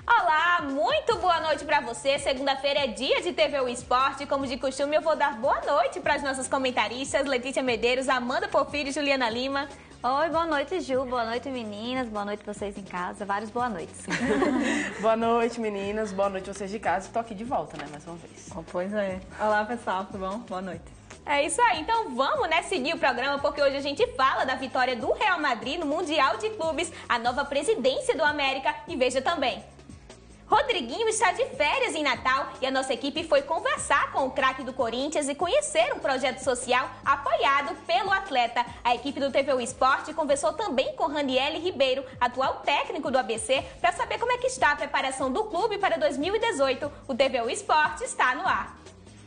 Olá, muito boa noite para você. Segunda-feira é dia de TV O Esporte. Como de costume, eu vou dar boa noite para as nossas comentaristas, Letícia Medeiros, Amanda Porfírio e Juliana Lima. Oi, boa noite, Ju. Boa noite, meninas. Boa noite vocês em casa. Vários boa noites. Boa noite, meninas. Boa noite vocês de casa. Estou aqui de volta, né? Mais uma vez. Pois é. Olá, pessoal. Tudo bom? Boa noite. É isso aí. Então vamos, né, seguir o programa, porque hoje a gente fala da vitória do Real Madrid no Mundial de Clubes, a nova presidência do América e veja também. Rodriguinho está de férias em Natal e a nossa equipe foi conversar com o craque do Corinthians e conhecer um projeto social apoiado pelo atleta. A equipe do TV O Esporte conversou também com Raniele Ribeiro, atual técnico do ABC, para saber como é que está a preparação do clube para 2018. O TV O Esporte está no ar.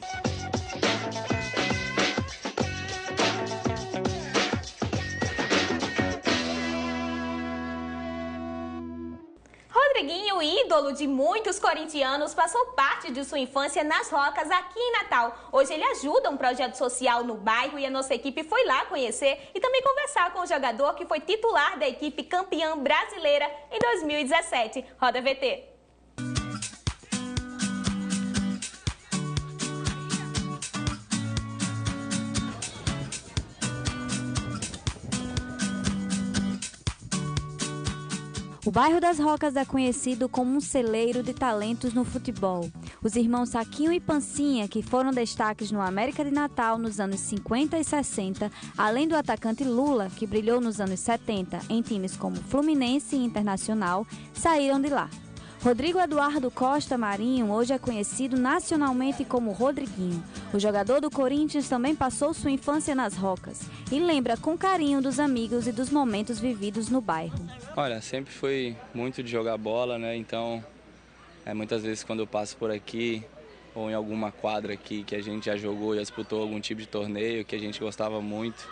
Rodriguinho, ídolo de muitos corintianos, passou parte de sua infância nas Rocas aqui em Natal. Hoje ele ajuda um projeto social no bairro e a nossa equipe foi lá conhecer e também conversar com o jogador que foi titular da equipe campeã brasileira em 2017. Roda VT. O bairro das Rocas é conhecido como um celeiro de talentos no futebol. Os irmãos Saquinho e Pancinha, que foram destaques no América de Natal nos anos 50 e 60, além do atacante Lula, que brilhou nos anos 70 em times como Fluminense e Internacional, saíram de lá. Rodrigo Eduardo Costa Marinho hoje é conhecido nacionalmente como Rodriguinho. O jogador do Corinthians também passou sua infância nas Rocas e lembra com carinho dos amigos e dos momentos vividos no bairro. Olha, sempre fui muito de jogar bola, né? Então, muitas vezes quando eu passo por aqui ou em alguma quadra aqui que a gente já jogou, já disputou algum tipo de torneio que a gente gostava muito,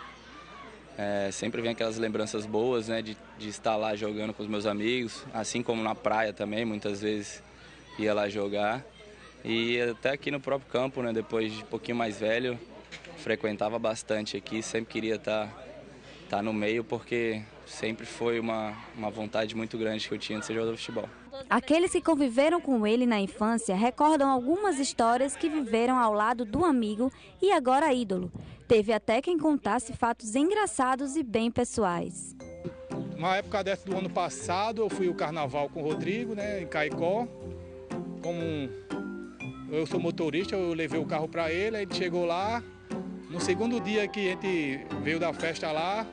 sempre vem aquelas lembranças boas, né, de estar lá jogando com os meus amigos, assim como na praia também, muitas vezes ia lá jogar. E até aqui no próprio campo, né, depois de um pouquinho mais velho, frequentava bastante aqui, sempre queria estar no meio, porque sempre foi uma vontade muito grande que eu tinha de ser jogador de futebol. Aqueles que conviveram com ele na infância recordam algumas histórias que viveram ao lado do amigo e agora ídolo. Teve até quem contasse fatos engraçados e bem pessoais. Na época dessa do ano passado, eu fui ao carnaval com o Rodrigo, né, em Caicó. Como eu sou motorista, eu levei o carro para ele, aí ele chegou lá. No segundo dia que a gente veio da festa lá,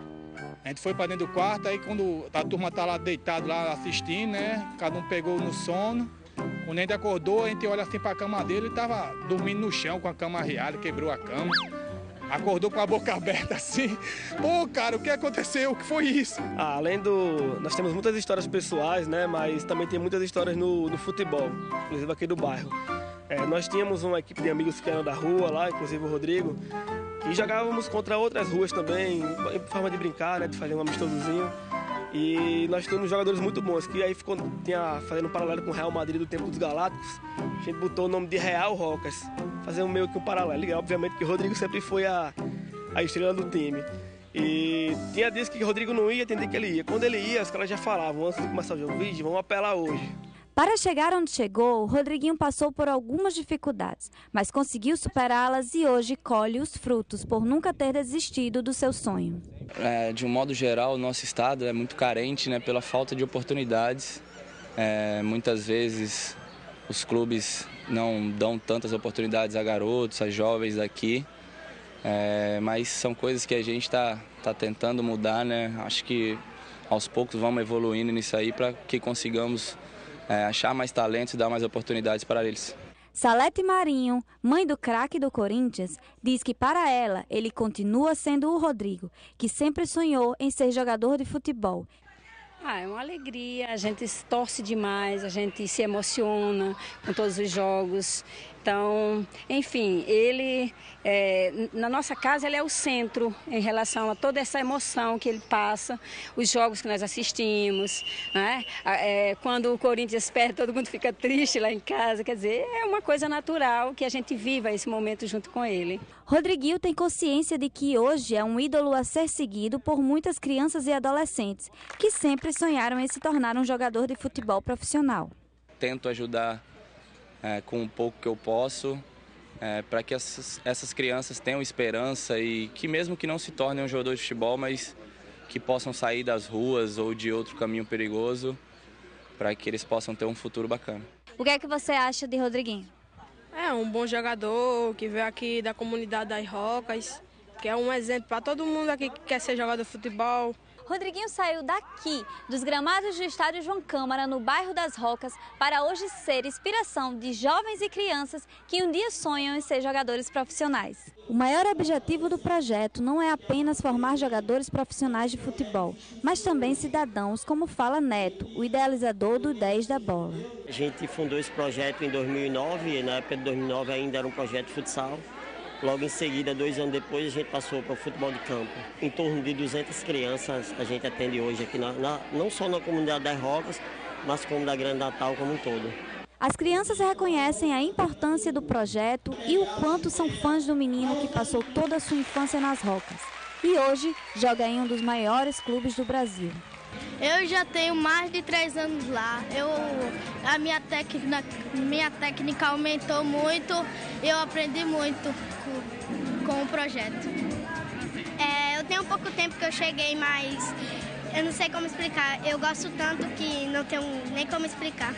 a gente foi para dentro do quarto, aí quando a turma tá lá deitado lá assistindo, né, cada um pegou no sono. Quando a gente acordou, a gente olha assim para a cama dele, ele tava dormindo no chão com a cama arriada, quebrou a cama. Acordou com a boca aberta assim. Pô, cara, o que aconteceu? O que foi isso? Nós temos muitas histórias pessoais, né? Mas também tem muitas histórias no futebol, inclusive aqui do bairro. Nós tínhamos uma equipe de amigos que eram da rua lá, inclusive o Rodrigo, e jogávamos contra outras ruas também, em forma de brincar, né? De fazer um amistosozinho. E nós temos jogadores muito bons, que aí fazendo um paralelo com o Real Madrid do tempo dos Galácticos, a gente botou o nome de Real Rocas, fazendo meio que um paralelo. E obviamente que o Rodrigo sempre foi a estrela do time. E tinha dias que o Rodrigo não ia, tem dia que ele ia. Quando ele ia, os caras já falavam, antes de começar o jogo, vídeo, vamos apelar hoje. Para chegar onde chegou, Rodriguinho passou por algumas dificuldades, mas conseguiu superá-las e hoje colhe os frutos por nunca ter desistido do seu sonho. De um modo geral, o nosso estado é muito carente, né, pela falta de oportunidades. Muitas vezes os clubes não dão tantas oportunidades a garotos, a jovens daqui, mas são coisas que a gente está tentando mudar, né? Acho que aos poucos vamos evoluindo nisso aí para que consigamos achar mais talentos e dar mais oportunidades para eles. Salete Marinho, mãe do craque do Corinthians, diz que para ela ele continua sendo o Rodrigo, que sempre sonhou em ser jogador de futebol. É uma alegria, a gente torce demais, a gente se emociona com todos os jogos. Então, enfim, ele, na nossa casa, ele é o centro em relação a toda essa emoção que ele passa, os jogos que nós assistimos, né? Quando o Corinthians perde, todo mundo fica triste lá em casa, quer dizer, é uma coisa natural que a gente viva esse momento junto com ele. Rodriguinho tem consciência de que hoje é um ídolo a ser seguido por muitas crianças e adolescentes que sempre sonharam em se tornar um jogador de futebol profissional. tento ajudar com um pouco que eu posso, para que essas crianças tenham esperança e que mesmo que não se tornem um jogador de futebol, mas que possam sair das ruas ou de outro caminho perigoso, para que eles possam ter um futuro bacana. O que é que você acha de Rodriguinho? É um bom jogador que veio aqui da comunidade das Rocas, que é um exemplo para todo mundo aqui que quer ser jogador de futebol. Rodriguinho saiu daqui, dos gramados do estádio João Câmara, no bairro das Rocas, para hoje ser inspiração de jovens e crianças que um dia sonham em ser jogadores profissionais. O maior objetivo do projeto não é apenas formar jogadores profissionais de futebol, mas também cidadãos, como fala Neto, o idealizador do 10 da bola. A gente fundou esse projeto em 2009, na época de 2009 ainda era um projeto de futsal. Logo em seguida, 2 anos depois, a gente passou para o futebol de campo. Em torno de 200 crianças a gente atende hoje aqui, não só na comunidade das Rocas, mas como da Grande Natal como um todo. As crianças reconhecem a importância do projeto e o quanto são fãs do menino que passou toda a sua infância nas Rocas. E hoje joga em um dos maiores clubes do Brasil. Eu já tenho mais de 3 anos lá. A minha técnica aumentou muito e eu aprendi muito com o projeto. Eu tenho pouco tempo que eu cheguei, mas eu não sei como explicar. Eu gosto tanto que não tenho nem como explicar.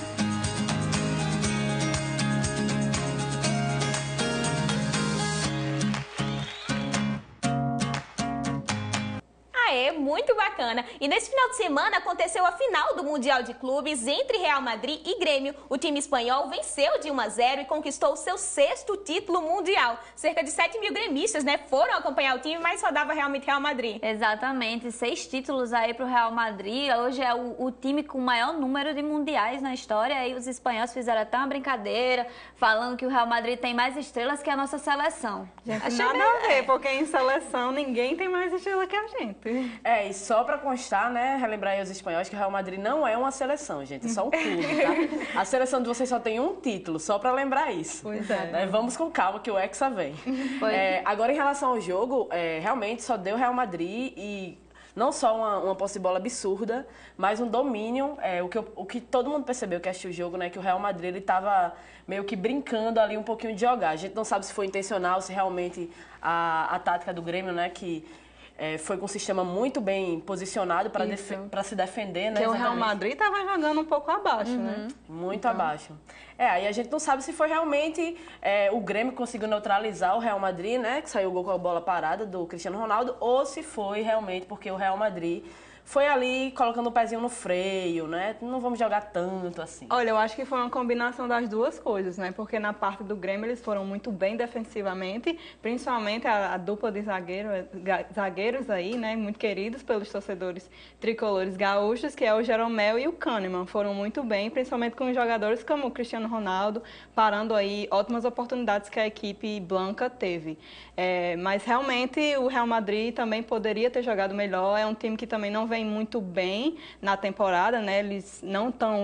Muito bacana. E nesse final de semana aconteceu a final do Mundial de Clubes entre Real Madrid e Grêmio. O time espanhol venceu de 1-0 e conquistou o seu 6º título mundial. Cerca de 7 mil gremistas, foram acompanhar o time, mas só dava realmente Real Madrid. Exatamente, 6 títulos aí para o Real Madrid. Hoje é o time com o maior número de mundiais na história. Aí os espanhóis fizeram até uma brincadeira, falando que o Real Madrid tem mais estrelas que a nossa seleção. Gente, nada a ver, porque em seleção ninguém tem mais estrela que a gente. E só para constar, relembrar aí os espanhóis que o Real Madrid não é uma seleção, gente, é só um clube, tá? A seleção de vocês só tem um título, só para lembrar isso. Pois é. Vamos com calma que o Hexa vem. Agora, em relação ao jogo, realmente só deu Real Madrid e não só uma posse de bola absurda, mas um domínio, o que todo mundo percebeu que assistiu o jogo, que o Real Madrid ele estava meio que brincando ali um pouquinho de jogar. A gente não sabe se foi intencional, se realmente a tática do Grêmio, que foi com um sistema muito bem posicionado para se defender, Porque o Real Madrid estava jogando um pouco abaixo, Muito abaixo. Aí a gente não sabe se foi realmente o Grêmio que conseguiu neutralizar o Real Madrid, que saiu o gol com a bola parada do Cristiano Ronaldo, ou se foi realmente porque o Real Madrid foi ali colocando o pezinho no freio, Não vamos jogar tanto assim. Olha, eu acho que foi uma combinação das duas coisas, Porque na parte do Grêmio eles foram muito bem defensivamente, principalmente a dupla de zagueiros aí, muito queridos pelos torcedores tricolores gaúchos, que é o Jeromel e o Kahneman. Foram muito bem, principalmente com jogadores como o Cristiano Ronaldo, parando aí ótimas oportunidades que a equipe blanca teve. Mas realmente o Real Madrid também poderia ter jogado melhor, é um time que também não vem muito bem na temporada, Eles não estão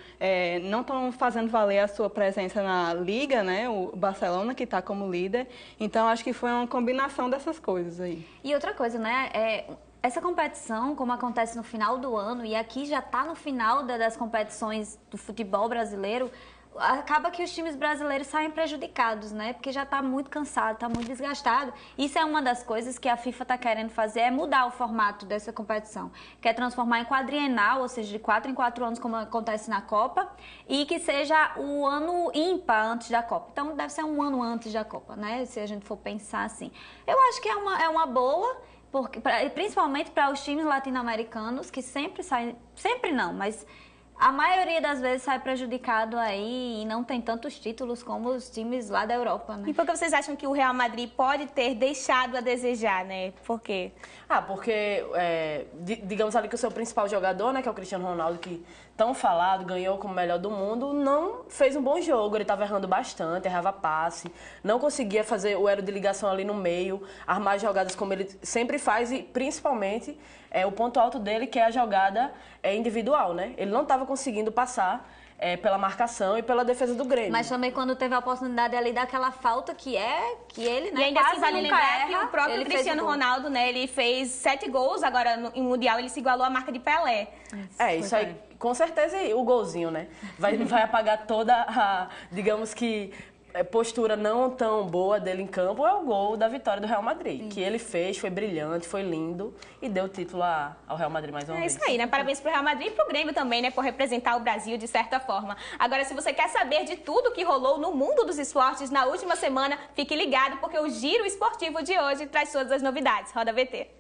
não estão fazendo valer a sua presença na Liga, O Barcelona, que está como líder. Então, acho que foi uma combinação dessas coisas aí. E outra coisa, essa competição, como acontece no final do ano, e aqui já está no final das competições do futebol brasileiro, acaba que os times brasileiros saem prejudicados, Porque já está muito cansado, está muito desgastado. Isso é uma das coisas que a FIFA está querendo fazer, é mudar o formato dessa competição. Quer transformar em quadrienal, ou seja, de 4 em 4 anos, como acontece na Copa, e que seja o ano ímpar antes da Copa. Então, deve ser um ano antes da Copa, Se a gente for pensar assim. Eu acho que é uma boa, principalmente para os times latino-americanos, que sempre saem... Sempre não, mas... A maioria das vezes sai prejudicado aí e não tem tantos títulos como os times lá da Europa, E por que vocês acham que o Real Madrid pode ter deixado a desejar, Por quê? Porque, digamos ali que o seu principal jogador, que é o Cristiano Ronaldo, que tão falado, ganhou como melhor do mundo, não fez um bom jogo. Ele estava errando bastante, errava passe, não conseguia fazer o elo de ligação ali no meio, armar jogadas como ele sempre faz e, principalmente, o ponto alto dele, que é a jogada individual, Ele não estava conseguindo passar pela marcação e pela defesa do Grêmio. Mas também quando teve a oportunidade ali daquela falta que ele, né? E ainda assim vale lembrar que erra, o próprio Cristiano Ronaldo, né, ele fez 7 gols agora em Mundial, ele se igualou à marca de Pelé. Isso aí, com certeza, o golzinho, né? Vai apagar toda a, digamos que, postura não tão boa dele em campo. É o gol da vitória do Real Madrid, que ele fez, foi brilhante, foi lindo e deu o título ao Real Madrid mais uma vez. É isso aí, né? Parabéns pro Real Madrid e pro Grêmio também, né? Por representar o Brasil de certa forma. Agora, se você quer saber de tudo que rolou no mundo dos esportes na última semana, fique ligado, porque o Giro Esportivo de hoje traz todas as novidades. Roda VT.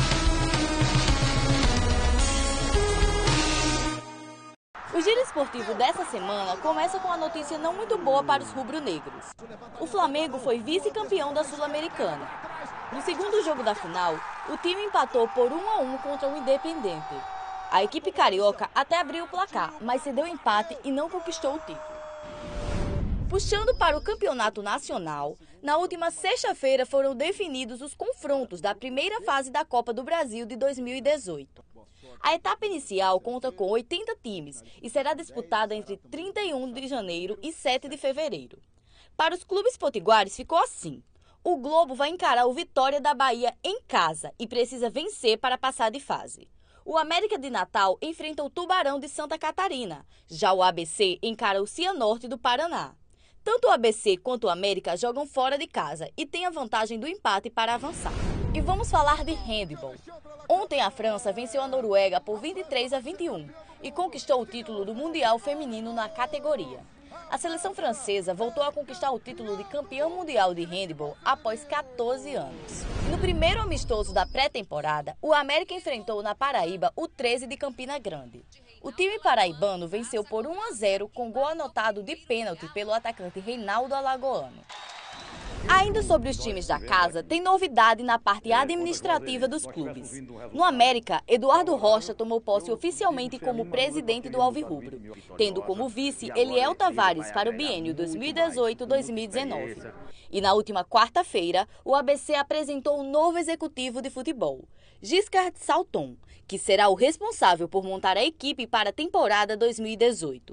O Giro Esportivo dessa semana começa com uma notícia não muito boa para os rubro-negros. O Flamengo foi vice-campeão da Sul-Americana. No segundo jogo da final, o time empatou por 1-1 contra o Independente. A equipe carioca até abriu o placar, mas cedeu empate e não conquistou o título. Puxando para o campeonato nacional, na última sexta-feira foram definidos os confrontos da primeira fase da Copa do Brasil de 2018. A etapa inicial conta com 80 times e será disputada entre 31 de janeiro e 7 de fevereiro. Para os clubes potiguares ficou assim. O Globo vai encarar o Vitória da Bahia em casa e precisa vencer para passar de fase. O América de Natal enfrenta o Tubarão de Santa Catarina. Já o ABC encara o Cianorte do Paraná. Tanto o ABC quanto o América jogam fora de casa e têm a vantagem do empate para avançar. E vamos falar de handebol. Ontem a França venceu a Noruega por 23-21 e conquistou o título do Mundial Feminino na categoria. A seleção francesa voltou a conquistar o título de campeão mundial de handebol após 14 anos. No primeiro amistoso da pré-temporada, o América enfrentou na Paraíba o 13 de Campina Grande. O time paraibano venceu por 1-0 com gol anotado de pênalti pelo atacante Reinaldo Alagoano. Ainda sobre os times da casa, tem novidade na parte administrativa dos clubes. No América, Eduardo Rocha tomou posse oficialmente como presidente do Alvirrubro, tendo como vice Eliel Tavares para o biênio 2018-2019. E na última quarta-feira, o ABC apresentou um novo executivo de futebol, Giscard Salton, que será o responsável por montar a equipe para a temporada 2018.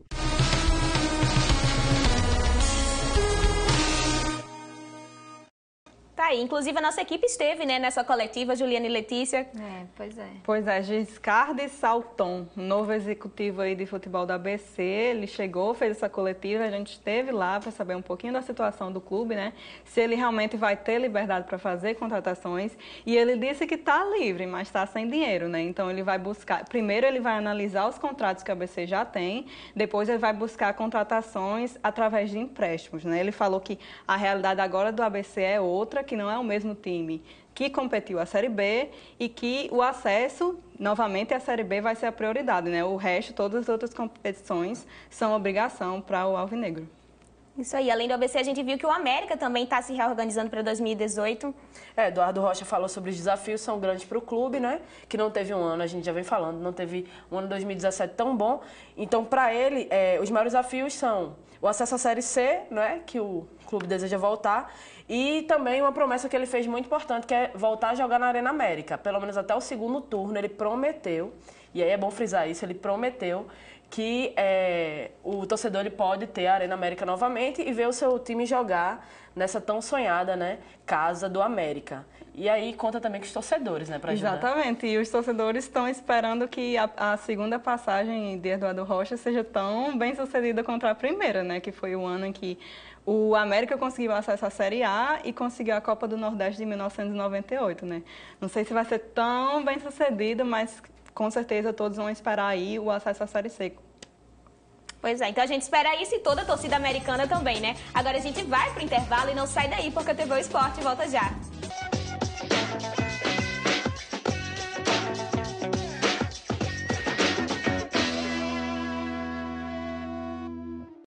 Tá aí, inclusive a nossa equipe esteve, né, nessa coletiva, Juliana e Letícia. Pois é. Pois é, Giscard Salton, novo executivo aí de futebol da ABC, ele chegou, fez essa coletiva, a gente esteve lá para saber um pouquinho da situação do clube, né, se ele realmente vai ter liberdade para fazer contratações, e ele disse que está livre, mas está sem dinheiro, né, então ele vai buscar, primeiro ele vai analisar os contratos que a ABC já tem, depois ele vai buscar contratações através de empréstimos, né, ele falou que a realidade agora do ABC é outra, que não é o mesmo time que competiu a Série B e que o acesso, novamente, à Série B vai ser a prioridade, né? O resto, todas as outras competições são obrigação para o Alvinegro. Isso aí, além do ABC, a gente viu que o América também está se reorganizando para 2018. Eduardo Rocha falou sobre os desafios, são grandes para o clube, né? Que não teve um ano, a gente já vem falando, não teve um ano 2017 tão bom. Então, para ele, os maiores desafios são o acesso à Série C, né? Que o clube deseja voltar, e também uma promessa que ele fez muito importante, que é voltar a jogar na Arena América. Pelo menos até o segundo turno, ele prometeu, e aí é bom frisar isso, ele prometeu que o torcedor ele pode ter a Arena América novamente e ver o seu time jogar nessa tão sonhada, né, Casa do América. E aí conta também com os torcedores, né, para ajudar. Exatamente, e os torcedores estão esperando que a segunda passagem de Eduardo Rocha seja tão bem sucedida contra a primeira, né, que foi o ano em que o América conseguiu acesso à Série A e conseguiu a Copa do Nordeste de 1998, né. Não sei se vai ser tão bem sucedido, mas com certeza todos vão esperar aí o acesso à Série C. Pois é, então a gente espera isso e toda a torcida americana também, né? Agora a gente vai pro intervalo e não sai daí, porque o TV Esporte volta já.